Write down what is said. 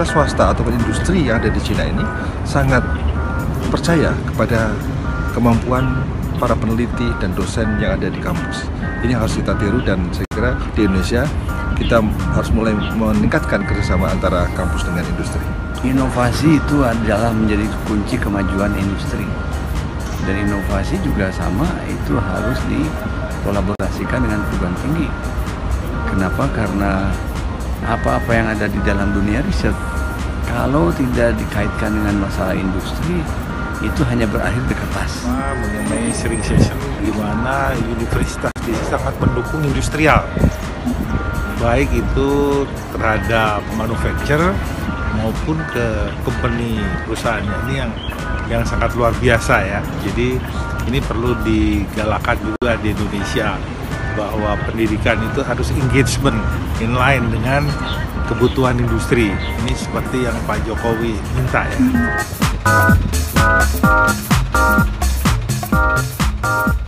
swasta atau industri yang ada di Cina ini sangat percaya kepada kemampuan para peneliti dan dosen yang ada di kampus. Ini harus kita tiru, dan saya kira di Indonesia kita harus mulai meningkatkan kerjasama antara kampus dengan industri. Inovasi itu adalah menjadi kunci kemajuan industri. Dan inovasi juga sama, itu harus dikolaborasikan dengan perguruan tinggi. Kenapa? Karena apa-apa yang ada di dalam dunia riset, kalau tidak dikaitkan dengan masalah industri, itu hanya berakhir di kertas. Mengenai sharing session di mana universitas ini sangat mendukung industrial, baik itu terhadap manufacturer maupun ke company perusahaannya. Ini yang sangat luar biasa ya. Jadi ini perlu digalakan juga di Indonesia, bahwa pendidikan itu harus engagement inline dengan kebutuhan industri. Ini seperti yang Pak Jokowi minta ya.